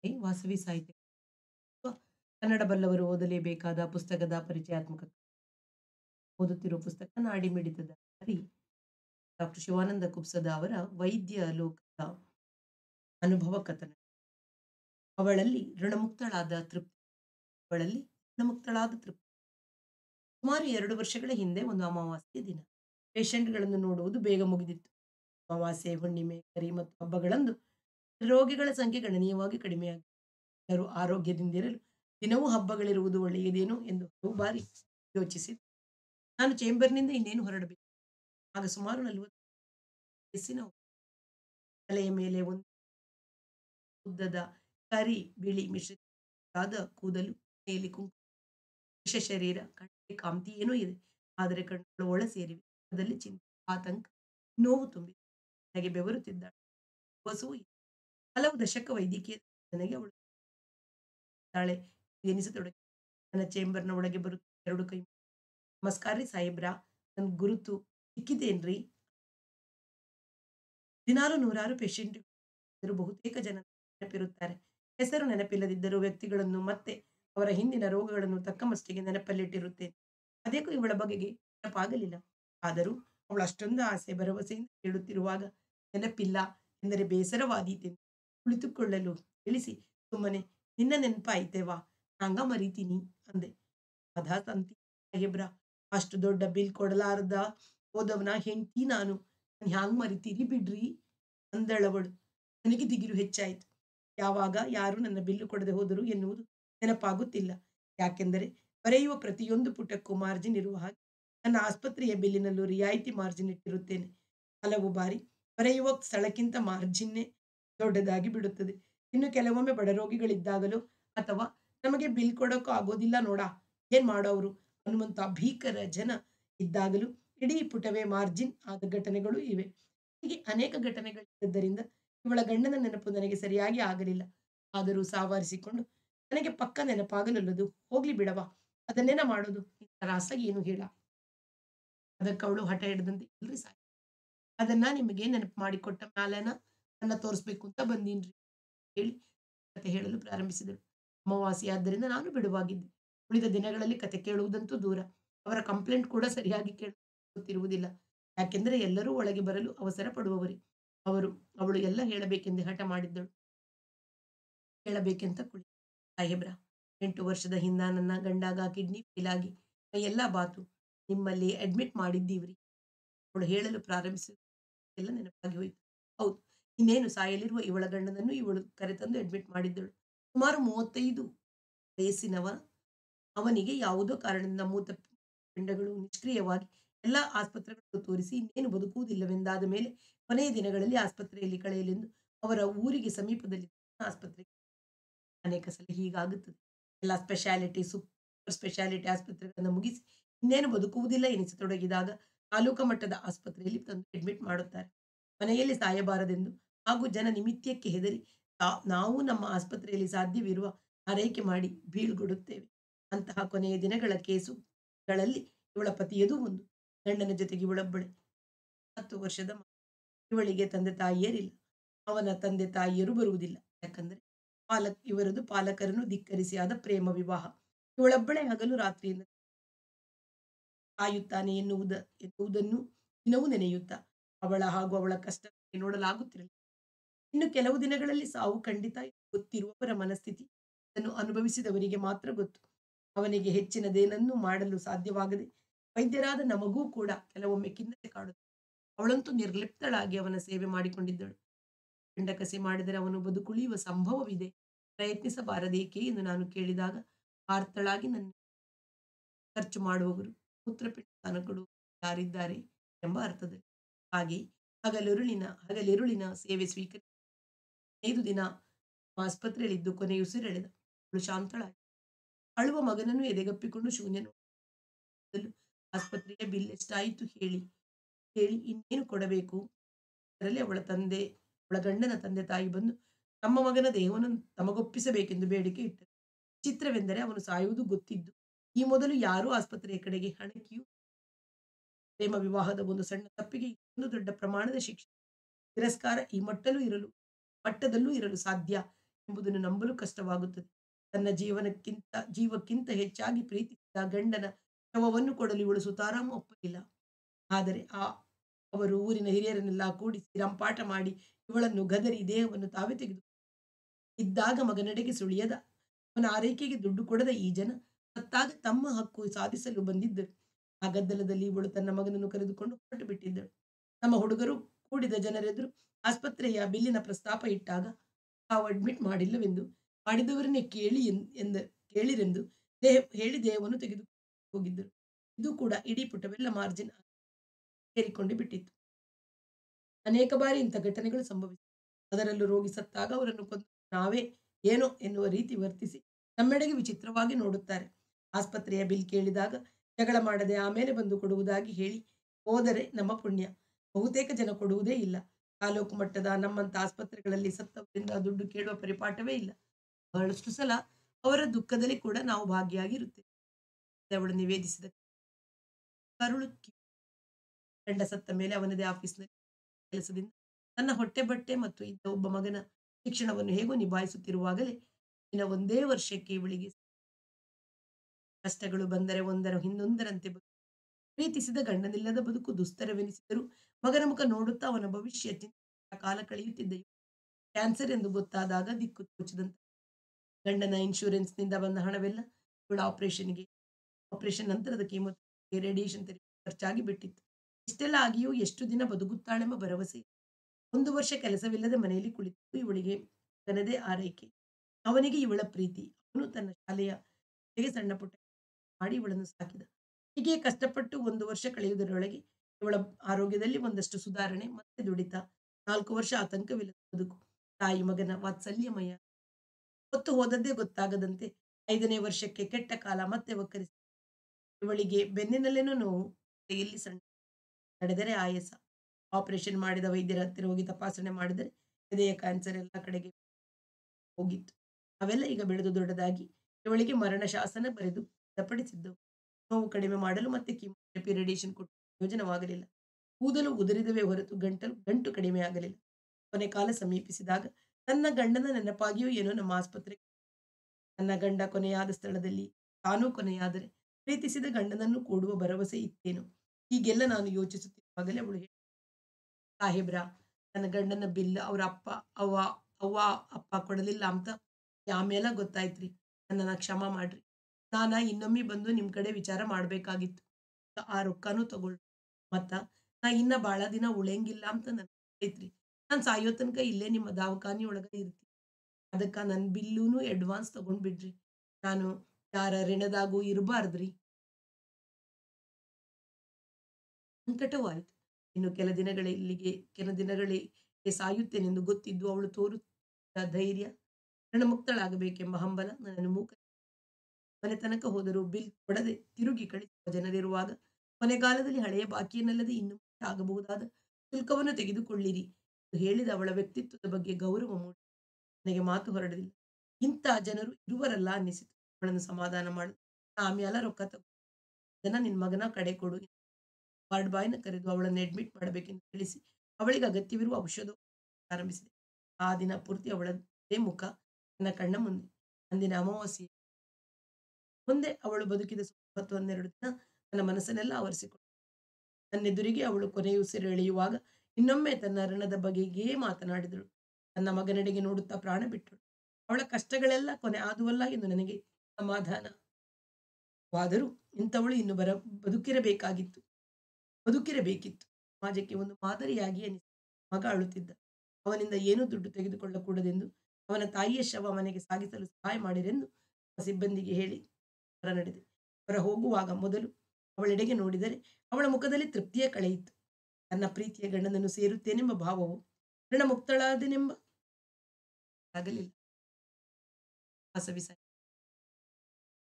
ವಾಸವಿ ಸಾಹಿತ್ಯ ಅಥವಾ ಕನ್ನಡ ಬಲ್ಲವರು ಓದಲೇಬೇಕಾದ ಪುಸ್ತಕದ ಪರಿಚಯಾತ್ಮಕ ಓದುತ್ತಿರುವ ಪುಸ್ತಕ ನಾಡಿಮಿಡಿತದ ಹರಿ ಡಾಕ್ಟರ್ ಶಿವಾನಂದ ಕುಬ್ಸದ ಅವರ ವೈದ್ಯ ಲೋಕದ ಅನುಭವ ಕಥನ. ಅವಳಲ್ಲಿ ಋಣಮುಕ್ತಳಾದ ತೃಪ್ತಿ. ಅವಳಲ್ಲಿ ಋಣಮುಕ್ತಳಾದ ತೃಪ್ತಿ. ಸುಮಾರು 2 ವರ್ಷಗಳ ಹಿಂದೆ ಒಂದು ಅಮಾವಾಸ್ಯೆ ದಿನ. ಪೇಷಂಟ್‌ಗಳನ್ನು ನೋಡುವುದು ಬೇಗ ಮುಗಿದಿತ್ತು. ಅಮಾವಾಸ್ಯೆ, ಹುಣ್ಣಿಮೆ, ಕರಿ ಮತ್ತು ಹಬ್ಬಗಳಂದು ರೋಗಿಗಳ ಸಂಖ್ಯೆ ಗಣನೀಯವಾಗಿ ಕಡಿಮೆಯಾಗಿದೆ. ಜನರು ಆರೋಗ್ಯದಿಂದಿರಲು ದಿನವೂ ಹಬ್ಬಗಳಿರುವುದು ಒಳ್ಳೆಯದೇನೋ ಎಂದು ಹಲವು ಬಾರಿ ಯೋಚಿಸಿದೆ. ನಾನು ಚೇಂಬರ್‌ನಿಂದ ಇನ್ನೇನು ಹೊರಡಬೇಕು. ಆಗ ಸುಮಾರು 40 ವಯಸ್ಸಿನ ತಲೆಯ ಮೇಲೆ ಒಂದು ಉದ್ದದ ಕರಿ ಬಿಳಿ ಮಿಶ್ರಿತವಾದ ಕೂದಲು, ಮೈಯಲ್ಲಿ ಕುಂಕುಮ, ಕೃಶ ಶರೀರ, ಕಣ್ಣಿಗೆ ಕಾಂತಿ ಏನೋ ಇದೆ. ಆದರೆ ಕಣ್ಣುಗಳು ಒಳ ಸೇರಿವೆ. ಮುಖದಲ್ಲಿ ಚಿಂತೆ, ಆತಂಕ, ನೋವು ತುಂಬಿದೆ. ನನಗೆ ಬೆವರುತ್ತಿದ್ದಾಳೆ. ಬಸುವು ಇದೆ. ಹಲವು ದಶಕ ವೈದ್ಯಕೀಯ ನನಗೆ ಅವಳು ತಾಳೆ ಎನಿಸತೊಡಗಿ ನನ್ನ ಚೇಂಬರ್‌ನ ಒಳಗೆ ಬರುತ್ತಾ 2 ಕೈ ನಮಸ್ಕಾರ ರೀ ಸಾಹೇಬ್ರ, ನನ್ ಗುರುತು ಸಿಕ್ಕಿದೇನ್ರಿ? ದಿನಾಲು ನೂರಾರು ಪೇಷಂಟ್‌ಗಳು ಬಹುತೇಕ ಜನ ನೆನಪಿರುತ್ತಾರೆ. ಹೆಸರು ನೆನಪಿಲ್ಲದಿದ್ದರೂ ವ್ಯಕ್ತಿಗಳನ್ನು ಮತ್ತೆ ಅವರ ಹಿಂದಿನ ರೋಗಗಳನ್ನು ತಕ್ಕಮಟ್ಟಿಗೆ ನೆನಪಲ್ಲಿಟ್ಟಿರುತ್ತೇನೆ. ಅದೇಕೋ ಇವಳ ಬಗೆಗೆ ನೆನಪಾಗಲಿಲ್ಲ. ಆದರೂ ಅವಳು ಅಷ್ಟೊಂದು ಆಸೆ ಭರವಸೆಯಿಂದ ಕೇಳುತ್ತಿರುವಾಗ ನೆನಪಿಲ್ಲ ಎಂದರೆ ಬೇಸರವಾದೀತೆಂದು ಕುಳಿತುಕೊಳ್ಳಲು ತಿಳಿಸಿ ಸುಮ್ಮನೆ ನಿನ್ನ ನೆನಪಾಯ್ತೆವ್ವ ನಂಗ ಮರಿತೀನಿ ಅಂದೆ. ಅದಾ ತಂತಿ ಸಾಹೇಬ್ರ, ಅಷ್ಟು ದೊಡ್ಡ ಬಿಲ್ ಕೊಡಲಾರದ ಹೋದವನ ಹೆಂಡ್ತಿ ನಾನು. ನನ್ ಹ್ಯಾಂಗ್ ಮರಿತೀರಿ ಬಿಡ್ರಿ ಅಂದಳವಳು. ನನಗೆ ದಿಗಿಲು ಹೆಚ್ಚಾಯಿತು. ಯಾವಾಗ ಯಾರು ನನ್ನ ಬಿಲ್ಲು ಕೊಡದೆ ಹೋದರು ಎನ್ನುವುದು ನೆನಪಾಗುತ್ತಿಲ್ಲ. ಯಾಕೆಂದರೆ ಬರೆಯುವ ಪ್ರತಿಯೊಂದು ಪುಟಕ್ಕೂ ಮಾರ್ಜಿನ್ ಇರುವ ಹಾಗೆ ನನ್ನ ಆಸ್ಪತ್ರೆಯ ಬಿಲ್ಲಿನಲ್ಲೂ ರಿಯಾಯಿತಿ ಮಾರ್ಜಿನ್ ಇಟ್ಟಿರುತ್ತೇನೆ. ಹಲವು ಬಾರಿ ಬರೆಯುವ ಸ್ಥಳಕ್ಕಿಂತ ಮಾರ್ಜಿನ್ನೇ ದೊಡ್ಡದಾಗಿ ಬಿಡುತ್ತದೆ. ಇನ್ನು ಕೆಲವೊಮ್ಮೆ ಬಡ ರೋಗಿಗಳಿದ್ದಾಗಲೋ ಅಥವಾ ನಮಗೆ ಬಿಲ್ ಕೊಡೋಕ್ಕೂ ಆಗೋದಿಲ್ಲ ನೋಡ, ಏನ್ ಮಾಡೋರು ಅನ್ನುವಂಥ ಭೀಕರ ಜನ ಇದ್ದಾಗಲೂ ಇಡೀ ಪುಟವೇ ಮಾರ್ಜಿನ್ ಆದ ಘಟನೆಗಳು ಇವೆ. ಹೀಗೆ ಅನೇಕ ಘಟನೆಗಳಿದ್ದರಿಂದ ಇವಳ ಗಂಡನ ನೆನಪು ನನಗೆ ಸರಿಯಾಗಿ ಆಗಲಿಲ್ಲ. ಆದರೂ ಸಾವರಿಸಿಕೊಂಡು ನನಗೆ ಪಕ್ಕ ನೆನಪಾಗಲೊಲ್ಲದು. ಹೋಗ್ಲಿ ಬಿಡವ, ಅದನ್ನೇನ ಮಾಡೋದು, ಈ ತ್ರಾಸ ಏನು ಹೇಳ. ಅದಕ್ಕವಳು ಹಠ ಹಿಡಿದಂತೆ ಇಲ್ರಿ ಸಾಯಿ, ಅದನ್ನ ನಿಮಗೆ ನೆನಪು ಮಾಡಿಕೊಟ್ಟ ಮ್ಯಾಲನ ನನ್ನ ತೋರಿಸ್ಬೇಕು ಅಂತ ಬಂದೀನ್ರಿ ಹೇಳಿ ಕತೆ ಹೇಳಲು ಪ್ರಾರಂಭಿಸಿದಳು. ಅಮಾವಾಸ್ಯೆ ಆದ್ದರಿಂದ ನಾನು ಬಿಡುವಾಗಿದ್ದೆ. ಉಳಿದ ದಿನಗಳಲ್ಲಿ ಕತೆ ಕೇಳುವುದಂತೂ ದೂರ, ಅವರ ಕಂಪ್ಲೇಂಟ್ ಕೂಡ ಸರಿಯಾಗಿ ಕೇಳುತ್ತಿರುವುದಿಲ್ಲ. ಯಾಕೆಂದರೆ ಎಲ್ಲರೂ ಒಳಗೆ ಬರಲು ಅವಸರ ಪಡುವವರೇ. ಅವಳು ಎಲ್ಲ ಹೇಳಬೇಕೆಂದೇ ಹಠ ಮಾಡಿದ್ದಳು. ಹೇಳಬೇಕೆಂತ ಕುಳಿ ಸಾಹೇಬ್ರ, 8 ವರ್ಷದ ಹಿಂದ ನನ್ನ ಗಂಡಾಗ ಕಿಡ್ನಿ ಫೇಲ್ ಆಗಿ ಮೈಯೆಲ್ಲ ಬಾತು. ನಿಮ್ಮಲ್ಲಿ ಅಡ್ಮಿಟ್ ಮಾಡಿದ್ದೀವ್ರಿ. ಅವಳು ಹೇಳಲು ಪ್ರಾರಂಭಿಸಿದ ಎಲ್ಲ ನೆನಪಾಗಿ ಹೋಯಿತು. ಹೌದು, ಇನ್ನೇನು ಸಾಯಲಿರುವ ಇವಳ ಗಂಡನನ್ನು ಇವಳು ಕರೆತಂದು ಅಡ್ಮಿಟ್ ಮಾಡಿದ್ದಳು. ಸುಮಾರು 35 ವಯಸ್ಸಿನವ. ಅವನಿಗೆ ಯಾವುದೋ ಕಾರಣದಿಂದ ಮೂತ್ರಪಿಂಡಗಳು ನಿಷ್ಕ್ರಿಯವಾಗಿ ಎಲ್ಲ ಆಸ್ಪತ್ರೆಗಳು ತೋರಿಸಿ ಇನ್ನೇನು ಬದುಕುವುದಿಲ್ಲವೆಂದಾದ ಮೇಲೆ ಕೊನೆಯ ದಿನಗಳಲ್ಲಿ ಆಸ್ಪತ್ರೆಯಲ್ಲಿ ಕಳೆಯಲೆಂದು ಅವರ ಊರಿಗೆ ಸಮೀಪದಲ್ಲಿ ಆಸ್ಪತ್ರೆಗೆ ಅನೇಕ ಸಲ ಹೀಗಾಗುತ್ತದೆ. ಎಲ್ಲ ಸ್ಪೆಷಾಲಿಟಿ, ಸೂಪರ್ ಸ್ಪೆಷಾಲಿಟಿ ಆಸ್ಪತ್ರೆಗಳನ್ನು ಮುಗಿಸಿ ಇನ್ನೇನು ಬದುಕುವುದಿಲ್ಲ ಎನಿಸತೊಡಗಿದಾಗ ತಾಲೂಕು ಮಟ್ಟದ ಆಸ್ಪತ್ರೆಯಲ್ಲಿ ತಂದು ಅಡ್ಮಿಟ್ ಮಾಡುತ್ತಾರೆ. ಮನೆಯಲ್ಲಿ ಸಾಯಬಾರದೆಂದು ಹಾಗೂ ಜನ ನಿಮಿತ್ಯಕ್ಕೆ ಹೆದರಿ ನಾವು ನಮ್ಮ ಆಸ್ಪತ್ರೆಯಲ್ಲಿ ಸಾಧ್ಯವಿರುವ ಆರೈಕೆ ಮಾಡಿ ಬೀಳ್ಗೊಡುತ್ತೇವೆ. ಅಂತಹ ಕೊನೆಯ ದಿನಗಳ ಕೇಸುಗಳಲ್ಲಿ ಇವಳ ಪತಿಯದೂ ಒಂದು. ಗಂಡನ ಜೊತೆಗೆ ಇವಳೊಬ್ಬಳೆ. 10 ವರ್ಷದ ಮಗು. ಇವಳಿಗೆ ತಂದೆ ತಾಯಿಯರಿಲ್ಲ. ಅವನ ತಂದೆ ತಾಯಿಯರು ಬರುವುದಿಲ್ಲ. ಯಾಕಂದರೆ ಇವರದು ಪಾಲಕರನ್ನು ಧಿಕ್ಕರಿಸಿ ಆದ ಪ್ರೇಮ ವಿವಾಹ. ಇವಳೊಬ್ಬಳೇ ಹಗಲು ರಾತ್ರಿಯಿಂದ ಕಾಯುತ್ತಾನೆ ಎನ್ನುವುದನ್ನು ದಿನವೂ ನೆನೆಯುತ್ತಾ ಅವಳ ಹಾಗೂ ಅವಳ ಕಷ್ಟ ನೋಡಲಾಗುತ್ತಿರಲಿಲ್ಲ. ಇನ್ನು ಕೆಲವು ದಿನಗಳಲ್ಲಿ ಸಾವು ಖಂಡಿತ ಗೊತ್ತಿರುವವರ ಮನಸ್ಥಿತಿ ಅದನ್ನು ಅನುಭವಿಸಿದವರಿಗೆ ಮಾತ್ರ ಗೊತ್ತು. ಅವನಿಗೆ ಹೆಚ್ಚಿನದೇನನ್ನೂ ಮಾಡಲು ಸಾಧ್ಯವಾಗದೆ ವೈದ್ಯರಾದ ನಮಗೂ ಕೂಡ ಕೆಲವೊಮ್ಮೆ ಖಿನ್ನತೆ ಕಾಡುತ್ತೆ. ಅವಳಂತೂ ನಿರ್ಲಿಪ್ತಳಾಗಿ ಅವನ ಸೇವೆ ಮಾಡಿಕೊಂಡಿದ್ದಳು. ಗಂಡಕಸೆ ಮಾಡಿದರೆ ಅವನು ಬದುಕುಳಿಯುವ ಸಂಭವವಿದೆ, ಪ್ರಯತ್ನಿಸಬಾರದೇಕೆ ಎಂದು ನಾನು ಕೇಳಿದಾಗ ಆರ್ತಳಾಗಿ ನನ್ನ ಖರ್ಚು ಮಾಡುವವರು ಮೂತ್ರಪಿಂಡ ದಾನಗಳು ಯಾರಿದ್ದಾರೆ ಎಂಬ ಅರ್ಥದಲ್ಲಿ. ಹಾಗೆ ಹಗಲಿರುಳಿನ ಸೇವೆ ಸ್ವೀಕರಿಸಿ 5 ದಿನ ಆಸ್ಪತ್ರೆಯಲ್ಲಿದ್ದು ಕೊನೆಯುಸಿರೆಳೆದ. ಅವಳು ಶಾಂತಳಾಗಿ ಅಳುವ ಮಗನನ್ನು ಎದೆಗಪ್ಪಿಕೊಂಡು ಶೂನ್ಯ ನೋಡಲು ಆಸ್ಪತ್ರೆಯ ಬಿಲ್ ಎಷ್ಟಾಯಿತು ಹೇಳಿ ಹೇಳಿ ಇನ್ನೇನು ಕೊಡಬೇಕು. ಅದರಲ್ಲಿ ಅವಳ ಗಂಡನ ತಂದೆ ತಾಯಿ ಬಂದು ತಮ್ಮ ಮಗನ ದೇಹವನ್ನು ತಮಗೊಪ್ಪಿಸಬೇಕೆಂದು ಬೇಡಿಕೆ ಇಟ್ಟರು. ವಿಚಿತ್ರವೆಂದರೆ ಅವನು ಸಾಯುವುದು ಗೊತ್ತಿದ್ದು ಈ ಮೊದಲು ಯಾರೂ ಆಸ್ಪತ್ರೆಯ ಕಡೆಗೆ ಹಣಕಿಯೂ ಪ್ರೇಮ ವಿವಾಹದ ಒಂದು ಸಣ್ಣ ತಪ್ಪಿಗೆ ಇಷ್ಟೊಂದು ದೊಡ್ಡ ಪ್ರಮಾಣದ ಶಿಕ್ಷೆ ತಿರಸ್ಕಾರ ಈ ಮಟ್ಟದಲ್ಲೂ ಇರಲು ಸಾಧ್ಯ ಎಂಬುದನ್ನು ನಂಬಲು ಕಷ್ಟವಾಗುತ್ತದೆ. ತನ್ನ ಜೀವಕ್ಕಿಂತ ಹೆಚ್ಚಾಗಿ ಪ್ರೀತಿಸಿದ ಗಂಡನ ಶವವನ್ನು ಕೊಡಲು ಇವಳು ಸುತಾರಾಂ ಒಪ್ಪಲಿಲ್ಲ. ಆದರೆ ಅವರು ಊರಿನ ಹಿರಿಯರನ್ನೆಲ್ಲ ಕೂಡಿಸಿ ರಂಪಾಟ ಮಾಡಿ ಇವಳನ್ನು ಗದರಿ ದೇಹವನ್ನು ತಾವೇ ತೆಗೆದು ಇದ್ದಾಗ ಮಗನೆಡೆಗೆ ಸುಳಿಯದ ಅವನ ಆರೈಕೆಗೆ ದುಡ್ಡು ಕೊಡದ ಈ ಜನ ಸತ್ತಾಗ ತಮ್ಮ ಹಕ್ಕು ಸಾಧಿಸಲು ಬಂದಿದ್ದರು. ಆ ಗದ್ದಲದಲ್ಲಿ ಇವಳು ತನ್ನ ಮಗನನ್ನು ಕರೆದುಕೊಂಡು ಹೊರಟು ಬಿಟ್ಟಿದ್ದಳು. ನಮ್ಮ ಹುಡುಗರು ಕೂಡಿದ ಜನರೆದುರು ಆಸ್ಪತ್ರೆಯ ಬಿಲ್ಲಿನ ಪ್ರಸ್ತಾಪ ಇಟ್ಟಾಗ ತಾವು ಅಡ್ಮಿಟ್ ಮಾಡಿಲ್ಲವೆಂದು, ಮಾಡಿದವರನ್ನೇ ಕೇಳಿರೆಂದು ಹೇಳಿ ದೇಹವನ್ನು ತೆಗೆದು ಹೋಗಿದ್ದರು. ಇದು ಕೂಡ ಇಡೀ ಪುಟವೆಲ್ಲ ಮಾರ್ಜಿನ್ ಸೇರಿಕೊಂಡು ಬಿಟ್ಟಿತ್ತು. ಅನೇಕ ಬಾರಿ ಇಂಥ ಘಟನೆಗಳು ಸಂಭವಿಸಿವೆ. ಅದರಲ್ಲೂ ರೋಗಿ ಸತ್ತಾಗ ಅವರನ್ನು ಕೊಂದು ನಾವೇ ಏನೋ ಎನ್ನುವ ರೀತಿ ವರ್ತಿಸಿ ನಮ್ಮೆಡೆಗೆ ವಿಚಿತ್ರವಾಗಿ ನೋಡುತ್ತಾರೆ. ಆಸ್ಪತ್ರೆಯ ಬಿಲ್ ಕೇಳಿದಾಗ ಜಗಳ ಮಾಡದೆ ಆಮೇಲೆ ಬಂದು ಕೊಡುವುದಾಗಿ ಹೇಳಿ ಹೋದರೆ ನಮ್ಮ ಪುಣ್ಯ. ಬಹುತೇಕ ಜನ ಕೊಡುವುದೇ ಇಲ್ಲ. ತಾಲೂಕು ಮಟ್ಟದ ನಮ್ಮಂಥ ಆಸ್ಪತ್ರೆಗಳಲ್ಲಿ ಸತ್ತವರಿಂದ ದುಡ್ಡು ಕೇಳುವ ಪರಿಪಾಠವೇ ಇಲ್ಲ. ಬಹಳಷ್ಟು ಸಲ ಅವರ ದುಃಖದಲ್ಲಿ ಕೂಡ ನಾವು ಭಾಗಿಯಾಗಿರುತ್ತೇವೆ. ಅವಳು ನಿವೇದಿಸಿದ ಕರುಳು ಗಂಡ ಸತ್ತ ಮೇಲೆ ಅವನದೇ ಆಫೀಸ್ನಲ್ಲಿ ಕೆಲಸದಿಂದ ತನ್ನ ಹೊಟ್ಟೆ ಬಟ್ಟೆ ಮತ್ತು ಇದ್ದ ಒಬ್ಬ ಮಗನ ಶಿಕ್ಷಣವನ್ನು ಹೇಗೋ ನಿಭಾಯಿಸುತ್ತಿರುವಾಗಲೇ ಇನ್ನು ಒಂದೇ ವರ್ಷಕ್ಕೆ ಇವಳಿಗೆ ಕಷ್ಟಗಳು ಬಂದರೆ ಒಂದರ ಹಿಂದೊಂದರಂತೆ ಪ್ರೀತಿಸಿದ ಗಂಡನಿಲ್ಲದ ಬದುಕು ದುಸ್ತರವೆನಿಸಿದರೂ ಮಗನ ಮುಖ ನೋಡುತ್ತಾ ಅವನ ಭವಿಷ್ಯ ಚಿಂತಿಸುತ್ತಾ ಕಾಲ ಕಳೆಯುತ್ತಿದ್ದ ಕ್ಯಾನ್ಸರ್ ಎಂದು ಗೊತ್ತಾದಾಗ ದಿಕ್ಕು ತೋಚದಂತೆ. ಗಂಡನ ಇನ್ಶೂರೆನ್ಸ್ನಿಂದ ಬಂದ ಹಣವೆಲ್ಲ ಇವಳ ಆಪರೇಷನ್ ನಂತರದ ಕೀಮೋಥೆರಪಿ ರೇಡಿಯೇಷನ್ ಥೆರಪಿ ಖರ್ಚಾಗಿ ಬಿಟ್ಟಿತ್ತು. ಇಷ್ಟೆಲ್ಲ ಆಗಿಯೂ ಎಷ್ಟು ದಿನ ಬದುಕುತ್ತಾಳೆಂಬ ಭರವಸೆ. 1 ವರ್ಷ ಕೆಲಸವಿಲ್ಲದೆ ಮನೆಯಲ್ಲಿ ಕುಳಿತು ಇವಳಿಗೆ ತನ್ನದೇ ಆರೈಕೆ, ಅವನಿಗೆ ಇವಳ ಪ್ರೀತಿ. ಅವನು ತನ್ನ ಶಾಲೆಯ ಜೊತೆಗೆ ಸಣ್ಣ ಪುಟ್ಟ ಮಾಡಿ ಇವಳನ್ನು ಸಾಕಿದ. ಹೀಗೆ ಕಷ್ಟಪಟ್ಟು 1 ವರ್ಷ ಕಳೆಯುವುದರೊಳಗೆ ಇವಳ ಆರೋಗ್ಯದಲ್ಲಿ ಒಂದಷ್ಟು ಸುಧಾರಣೆ, ಮತ್ತೆ ದುಡಿತ, 4 ವರ್ಷ ಆತಂಕವಿಲ್ಲದ ಬದುಕು, ತಾಯಿ ಮಗನ ವಾತ್ಸಲ್ಯಮಯ. ಹೊತ್ತು ಹೋದದ್ದೇ ಗೊತ್ತಾಗದಂತೆ 5ನೇ ವರ್ಷಕ್ಕೆ ಕೆಟ್ಟ ಕಾಲ ಮತ್ತೆ ವಕ್ಕರಿಸಿ ಇವಳಿಗೆ ಬೆನ್ನಿನಲ್ಲೇನೋ ನೋವು, ಕೈಯಲ್ಲಿ ಸಣ್ಣ, ನಡೆದರೆ ಆಯಾಸ. ಆಪರೇಷನ್ ಮಾಡಿದ ವೈದ್ಯರ ಹತ್ತಿರ ಹೋಗಿ ತಪಾಸಣೆ ಮಾಡಿದರೆ ಎದೆಯ ಕ್ಯಾನ್ಸರ್ ಎಲ್ಲ ಕಡೆಗೆ ಹೋಗಿತ್ತು. ಅವೆಲ್ಲ ಈಗ ಬೆಳೆದು ದೊಡ್ಡದಾಗಿ ಇವಳಿಗೆ ಮರಣ ಶಾಸನ ಬರೆದು ಸಿದ್ಧಪಡಿಸಿದ್ದವು. ನೋವು ಕಡಿಮೆ ಮಾಡಲು ಮತ್ತೆ ಕೀಮೋಥೆರಪಿ ರೇಡಿಯೇಷನ್ ಕೊಟ್ಟು ಪ್ರಯೋಜನವಾಗಲಿಲ್ಲ. ಕೂದಲು ಉದುರಿದವೇ ಹೊರತು ಗಂಟು ಕಡಿಮೆ ಆಗಲಿಲ್ಲ. ಕೊನೆ ಕಾಲ ಸಮೀಪಿಸಿದಾಗ ತನ್ನ ಗಂಡನ ನೆನಪಾಗಿಯೂ ಏನೋ ನಮ್ಮ ಆಸ್ಪತ್ರೆ, ತನ್ನ ಗಂಡ ಕೊನೆಯಾದ ಸ್ಥಳದಲ್ಲಿ ತಾನೂ ಕೊನೆಯಾದರೆ ಪ್ರೀತಿಸಿದ ಗಂಡನನ್ನು ಕೂಡುವ ಭರವಸೆ ಇತ್ತೇನೋ. ಹೀಗೆಲ್ಲ ನಾನು ಯೋಚಿಸುತ್ತಿರುವಾಗಲೇ ಅವಳು ಸಾಹೇಬ್ರ, ನನ್ನ ಗಂಡನ ಬಿಲ್ ಅವ್ರ ಅವ್ವ ಅಪ್ಪ ಕೊಡಲಿಲ್ಲ ಅಂತ ಆಮೇಲೆ ಗೊತ್ತಾಯ್ತ್ರಿ. ನನ್ನನ್ನು ಕ್ಷಮ ಮಾಡ್ರಿ. ನಾನು ಇನ್ನೊಮ್ಮೆ ಬಂದು ನಿಮ್ಮ ಕಡೆ ವಿಚಾರ ಮಾಡಬೇಕಾಗಿತ್ತು. ಆ ರೊಕ್ಕನೂ ತಗೊಳ್ಳಿ. ಮತ್ತ ನಾ ಇನ್ನ ಭಾಳ ದಿನ ಉಳಿಯಂಗಿಲ್ಲ ಅಂತ ನನಗೆ ಐತ್ರಿ. ನಾನು ಸಾಯೋ ತನಕ ಇಲ್ಲೇ ನಿಮ್ಮ ದವಾಖಾನೆ ಒಳಗೆ ಇರ್ತೀನಿ. ಅದಕ್ಕೆ ನನ್ನ ಬಿಲ್ಲೂನು ಅಡ್ವಾನ್ಸ್ ತಗೊಂಡು ಬಿಡ್ರಿ. ನಾನು ಯಾರ ಋಣದಾಗೂ ಇರಬಾರ್ದ್ರಿ. ಸಂಕಟವೂ ಆಯಿತು. ಇನ್ನು ಕೆಲ ದಿನಗಳಿಗೆ ಸಾಯುತ್ತೇನೆಂದು ಗೊತ್ತಿದ್ದು ಅವಳು ತೋರುತ್ತಿದ್ದ ಧೈರ್ಯ, ಋಣಮುಕ್ತಳಾಗಬೇಕೆಂಬ ಹಂಬಲ ನನ್ನನ್ನು ಮನೆ ತನಕ ಹೋದರೂ ಬಿಲ್ ಕೊಡದೆ ತಿರುಗಿ ಕಳಿಸುವ ಜನರಿರುವಾಗ ಕೊನೆಗಾಲದಲ್ಲಿ ಹಳೆಯ ಬಾಕಿಯನ್ನಲ್ಲದೆ ಇನ್ನು ಮುಂದೆ ಆಗಬಹುದಾದ ಶುಲ್ಕವನ್ನು ತೆಗೆದುಕೊಳ್ಳಿರಿ ಎಂದು ಹೇಳಿದ ಅವಳ ವ್ಯಕ್ತಿತ್ವದ ಬಗ್ಗೆ ಗೌರವ ಮೂಡಿ ನನಗೆ ಮಾತು ಹೊರಡಲಿಲ್ಲ. ಇಂಥ ಜನರು ಇರುವರಲ್ಲ ಅನ್ನಿಸಿತು. ಅವಳನ್ನು ಸಮಾಧಾನ ಮಾಡಲು ಆಮ್ಯಾಲ ರೊಕ್ಕ ತಗೋ, ಅದನ್ನ ನಿನ್ನ ಮಗನ ಕಡೆ ಕೊಡು. ವಾರ್ಡ್ ಬಾಯ್ನ ಕರೆದು ಅವಳನ್ನು ಅಡ್ಮಿಟ್ ಮಾಡಬೇಕೆಂದು ತಿಳಿಸಿ ಅವಳಿಗೆ ಅಗತ್ಯವಿರುವ ಔಷಧ ಆರಂಭಿಸಿದೆ. ಆ ದಿನ ಪೂರ್ತಿ ಅವಳದೇ ಮುಖ ನನ್ನ ಕಣ್ಣ ಮುಂದೆ. ಅಂದಿನ ಅಮಾವಾಸ್ಯೆ ಮುಂದೆ ಅವಳು ಬದುಕಿದ 12 ದಿನ ನನ್ನ ಮನಸ್ಸನ್ನೆಲ್ಲ ಆವರಿಸಿಕೊಂಡು ನನ್ನೆದುರಿಗೆ ಅವಳು ಕೊನೆಯುಸಿರು ಎಳೆಯುವಾಗ ಇನ್ನೊಮ್ಮೆ ತನ್ನ ಋಣದ ಬಗೆಗೇ ಮಾತನಾಡಿದಳು. ತನ್ನ ಮಗನೆಡೆಗೆ ನೋಡುತ್ತಾ ಪ್ರಾಣ ಬಿಟ್ಟಳು. ಅವಳ ಕಷ್ಟಗಳೆಲ್ಲ ಕೊನೆ ಆದುವಲ್ಲ ಎಂದು ನನಗೆ ಸಮಾಧಾನವಾದರೂ ಇಂಥವಳು ಇನ್ನು ಬದುಕಿರಬೇಕಿತ್ತು. ಸಮಾಜಕ್ಕೆ ಒಂದು ಮಾದರಿಯಾಗಿ ಅನಿಸಿತು. ಮಗ ಅಳುತ್ತಿದ್ದ. ಅವನಿಂದ ಏನೂ ದುಡ್ಡು ತೆಗೆದುಕೊಳ್ಳಕೂಡದೆಂದು ಅವನ ತಾಯಿಯ ಶವ ಮನೆಗೆ ಸಾಗಿಸಲು ಸಹಾಯ ಮಾಡಿರೆಂದು ಸಿಬ್ಬಂದಿಗೆ ಹೇಳಿ ಹೊರ ನಡೆದೆ. ಹೊರ ಹೋಗುವಾಗ ಮೊದಲು ಅವಳೆಡೆಗೆ ನೋಡಿದರೆ ಅವಳ ಮುಖದಲ್ಲಿ ತೃಪ್ತಿಯ ಕಳೆಯಿತು. ತನ್ನ ಪ್ರೀತಿಯ ಗಂಡನನ್ನು ಸೇರುತ್ತೇನೆಂಬ ಭಾವವು ಋಣಮುಕ್ತಳಾದೆನೆಂಬ ಆಗಲಿಲ್ಲ. ವಾಸವಿ